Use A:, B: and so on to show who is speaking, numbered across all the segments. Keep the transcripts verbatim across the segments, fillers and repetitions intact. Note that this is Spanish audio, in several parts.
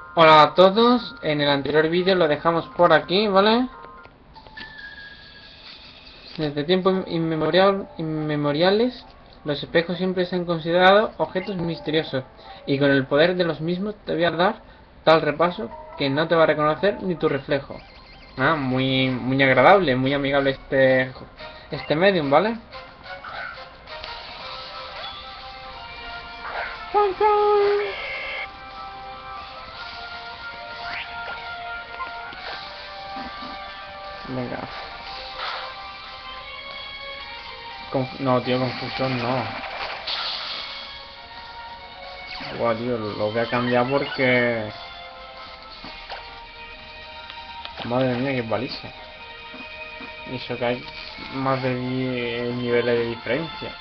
A: Hola a todos, en el anterior vídeo lo dejamos por aquí, ¿vale? Desde tiempos inmemorial, inmemoriales, los espejos siempre se han considerado objetos misteriosos, y con el poder de los mismos te voy a dar tal repaso que no te va a reconocer ni tu reflejo. Ah, muy, muy agradable, muy amigable este, este medium, ¿vale? Venga. Conf no, tío, confusión no. Buah, tío, lo voy a cambiar porque... Madre mía, qué paliza. Y eso que hay más de diez niveles de diferencia.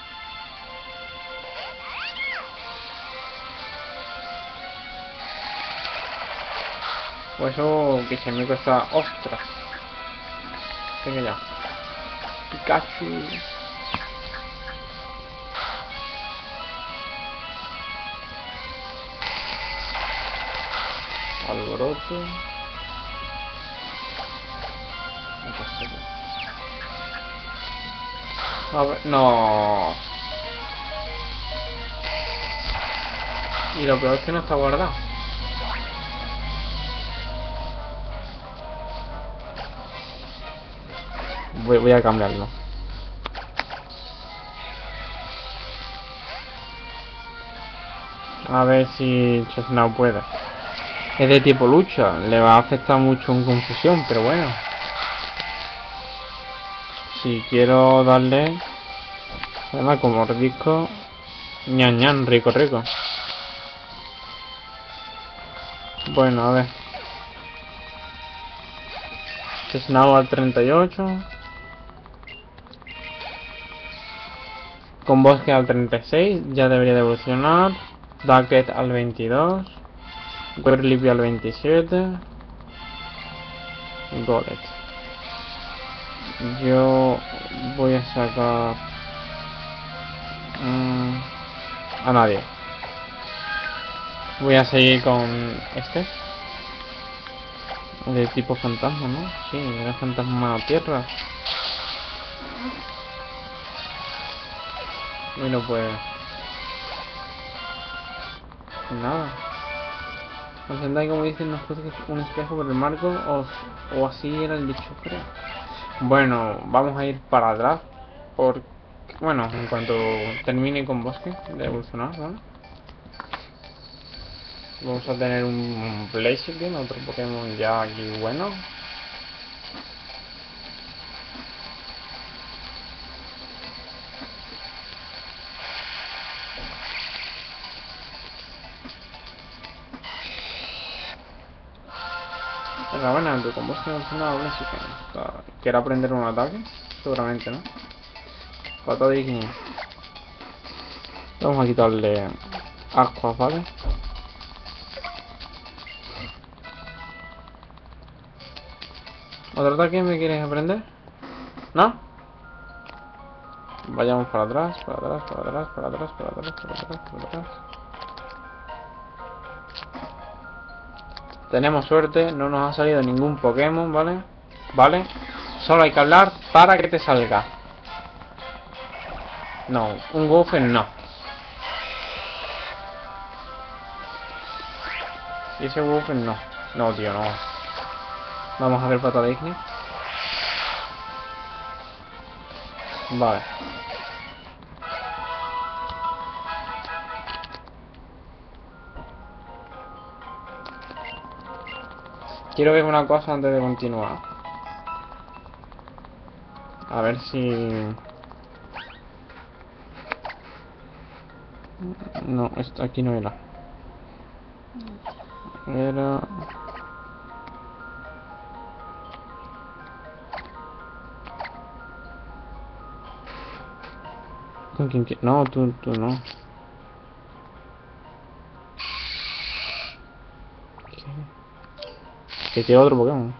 A: Pues eso que se me cuesta... ¡Ostras! Venga ya. Pikachu. Alboroto. A ver, no. Y lo peor es que no está guardado. Voy, voy a cambiarlo. A ver si Chesnao puede. Es de tipo lucha. Le va a afectar mucho en confusión, pero bueno. Si quiero darle... Además, como rico... ñan ñan, rico rico. Bueno, a ver. Chesnao al treinta y ocho. Con Bosque al treinta y seis. Ya debería de evolucionar. Ducket al veintidós. Whirlipio al veintisiete. Gollet. Yo voy a sacar... Mmm, a nadie. Voy a seguir con este. De tipo fantasma, ¿no? Sí, era fantasma tierra. Bueno, pues... nada. Sentáis, como dicen, nos cruza un espejo por el marco, o, o así era el dicho, creo. Bueno, vamos a ir para atrás. Por... Bueno, en cuanto termine con Bosque de evolucionar, ¿vale? Vamos a tener un Blaziken, otro Pokémon ya aquí bueno. Venga, bueno, tu combustión evoluciona a Blaziken. ¿Quiere aprender un ataque? Seguramente, ¿no? Patada de ignia. Vamos a quitarle ascuas, ¿vale? ¿Otro ataque me quieres aprender? ¿No? Vayamos para atrás, para atrás, para atrás, para atrás, para atrás, para atrás, para atrás. Tenemos suerte, no nos ha salido ningún Pokémon, ¿vale? ¿Vale? Solo hay que hablar para que te salga. No, un Gofen no. Y ese Gofen no. No, tío, no. Vamos a ver patada de ignia. Vale. Quiero ver una cosa antes de continuar. A ver si... No, esto aquí no era. Era... ¿Con quién? No, tú, tú no. Que tiene otro Pokémon.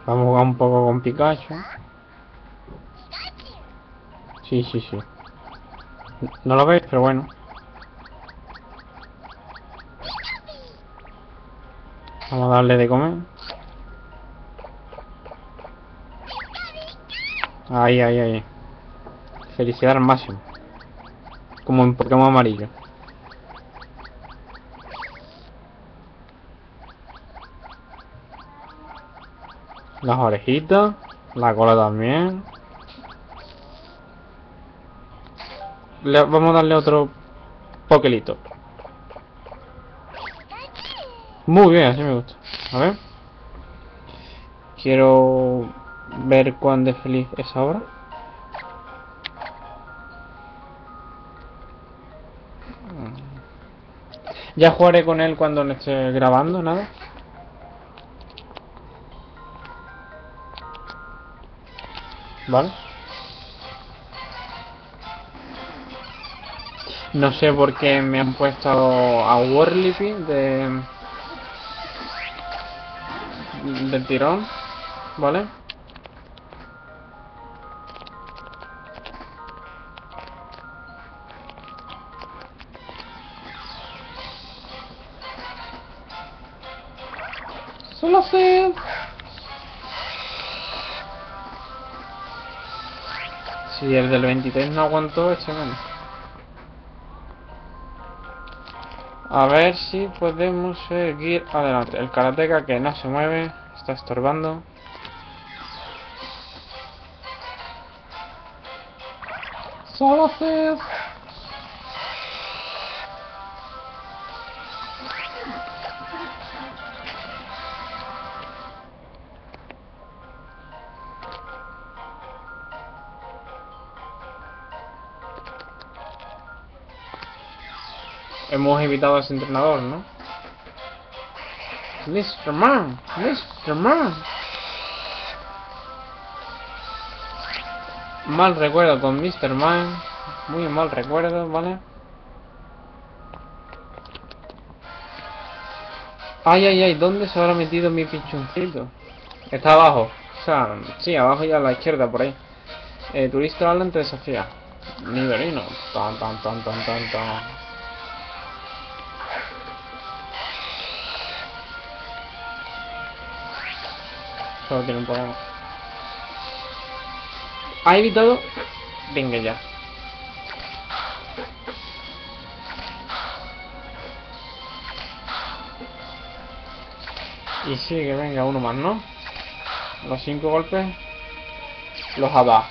A: Vamos a jugar un poco con Pikachu. Sí, sí, sí. No lo veis, pero bueno. Vamos a darle de comer. Ahí, ahí, ahí. Felicidad al máximo. Como en Pokémon amarillo. Las orejitas. La cola también. Le, vamos a darle otro Pokelito. Muy bien, así me gusta. A ver. Quiero ver cuán de feliz es ahora. Ya jugaré con él cuando le esté grabando, nada. Vale. No sé por qué me han puesto a Whirlipy de del tirón, ¿vale? Solo sé. Si el del veintitrés no aguantó, ese menos. A ver si podemos seguir adelante. El karateka que no se mueve, está estorbando. Solo sé. Hemos evitado a ese entrenador, ¿no? mister Man, mister Man. Mal recuerdo con mister Man. Muy mal recuerdo, ¿vale? Ay, ay, ay, ¿dónde se habrá metido mi pichoncito? Está abajo. O sea, sí, abajo y a la izquierda, por ahí. Eh, turista hablan te desafía. Nivelino. Tan, tan, tan, tan, tan, tan. Solo tiene un problema. ¿Ha evitado? Venga ya. Y sigue, venga, uno más, ¿no? Los cinco golpes. Los ha dado.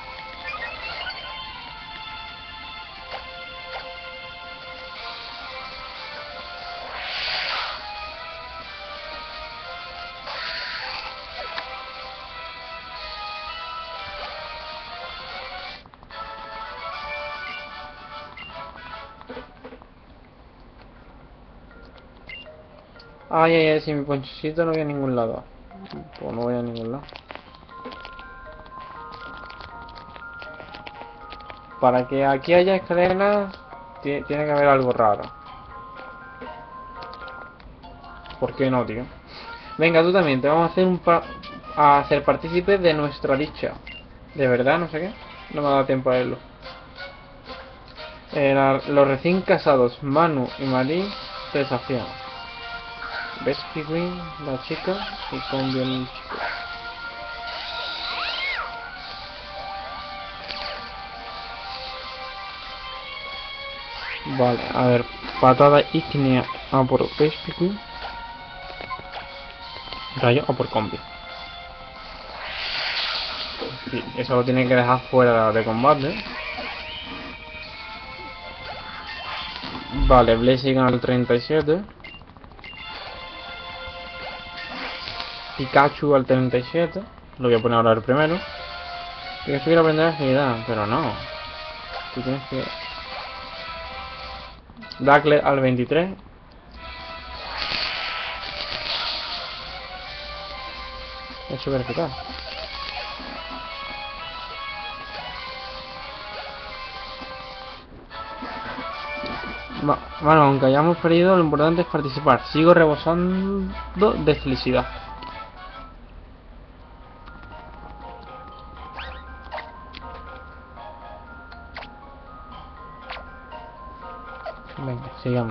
A: Ay, ay, ay, si mi ponchecito no voy a ningún lado. Pues no voy a ningún lado. Para que aquí haya escaleras, tiene que haber algo raro. ¿Por qué no, tío? Venga, tú también, te vamos a hacer un pa a hacer partícipe de nuestra dicha. De verdad, no sé qué. No me ha dado tiempo a verlo. Eh, la, los recién casados, Manu y Marín, te desafían. ¿Ves, Kiwi, la chica? Y con bien el chico. Vale, a ver, patada ígnea a por Vespiqui. Rayo a por combi. Sí, eso lo tiene que dejar fuera de combate. Vale, Blazing al treinta y siete. Pikachu al treinta y siete. Lo voy a poner ahora el primero. Yo quiero aprender agilidad, pero no. Tú tienes que... Ducklet al veintitrés. Es súper eficaz. Bueno, aunque hayamos perdido, lo importante es participar. Sigo rebosando de felicidad. Venga, sigamos.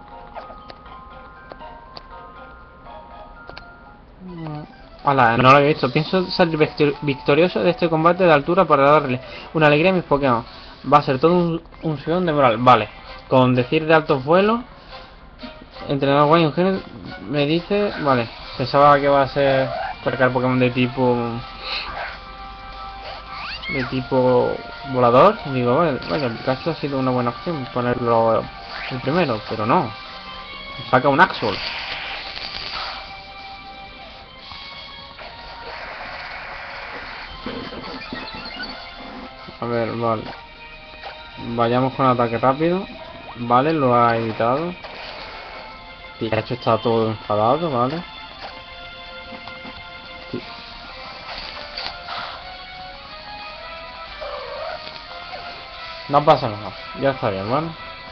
A: Hola, no lo había visto. Pienso salir victorioso de este combate de altura para darle una alegría a mis Pokémon. Va a ser todo un, un subidón de moral. Vale, con decir de altos vuelos. Entrenador guay, un genio me dice. Vale, pensaba que va a ser cargar Pokémon de tipo. De tipo volador. Digo, vale, vaya, Pikachu ha sido una buena opción ponerlo el primero, pero no. Saca un Axol. A ver, vale. Vayamos con ataque rápido. Vale, lo ha evitado. Pikachu está todo enfadado, vale. Sí. No pasa nada, ya está bien, ¿vale?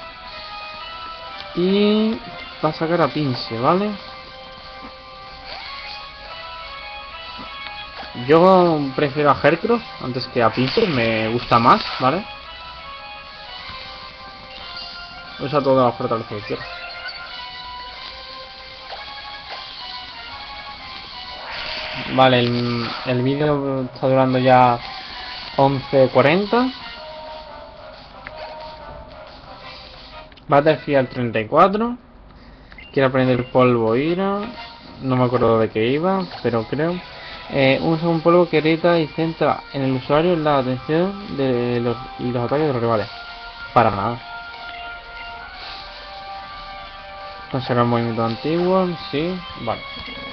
A: Y va a sacar a Pinsir, ¿vale? Yo prefiero a Heracross antes que a Pinsir, me gusta más, ¿vale? Usa toda la fortaleza que quiera. Vale, el, el vídeo está durando ya once cuarenta. Battlefield treinta y cuatro. Quiero aprender polvo ira. No me acuerdo de qué iba, pero creo. Eh, usa un polvo que irrita y centra en el usuario la atención de los, y los ataques de los rivales. Para nada. Conserva el movimiento antiguo, sí, vale.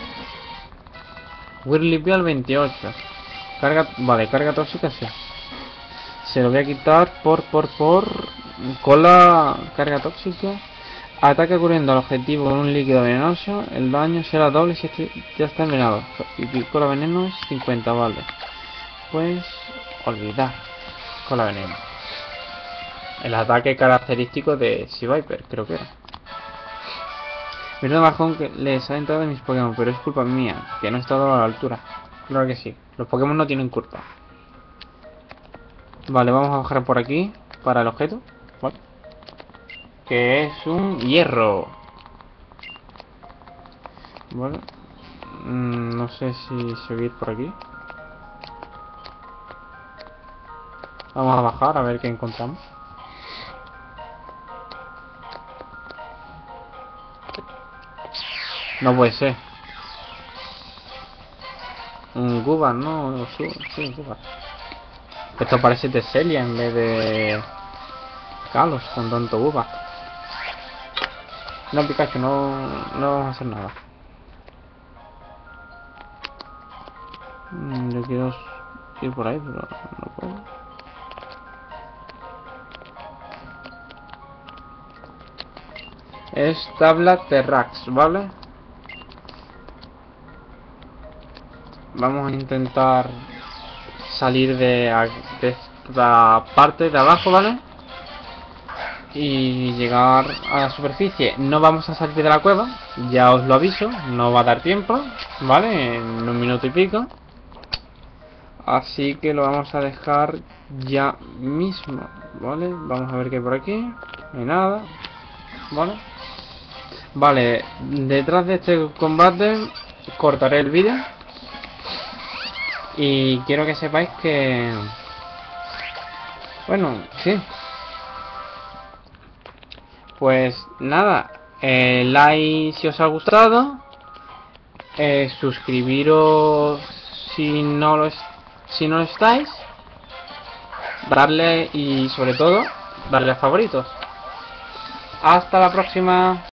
A: Whirlpool veintiocho. Carga, vale, carga tóxica, sí. Se lo voy a quitar por, por, por... Cola, carga tóxica. Ataca cubriendo al objetivo con un líquido venenoso. El daño será doble si este ya está envenenado. Y cola veneno es cincuenta, vale. Pues... olvidar. Cola veneno. El ataque característico de Seaviper, creo que era. Mira bajón que les ha entrado en mis Pokémon, pero es culpa mía, que no he estado a la altura. Claro que sí, los Pokémon no tienen culpa. Vale, vamos a bajar por aquí para el objeto, ¿vale? Que es un hierro. Vale. Mm, no sé si seguir por aquí. Vamos a bajar a ver qué encontramos. No puede ser. Un Guba, no, sí, sí, un Guba. Esto parece Tesselia en vez de Kalos con tanto Guba. No, Pikachu, no, no vamos a hacer nada. Mm, yo quiero ir por ahí, pero no puedo. Es tabla Terrax, ¿vale? Vamos a intentar salir de, de esta parte de abajo, ¿vale? Y llegar a la superficie. No vamos a salir de la cueva, ya os lo aviso, no va a dar tiempo, ¿vale? En un minuto y pico. Así que lo vamos a dejar ya mismo, ¿vale? Vamos a ver qué hay por aquí. No hay nada, ¿vale? Vale, detrás de este combate cortaré el vídeo. Y quiero que sepáis que... Bueno, sí. Pues nada, eh, like si os ha gustado. Eh, suscribiros si no lo es, si no lo estáis. Darle y sobre todo, darle a favoritos. Hasta la próxima.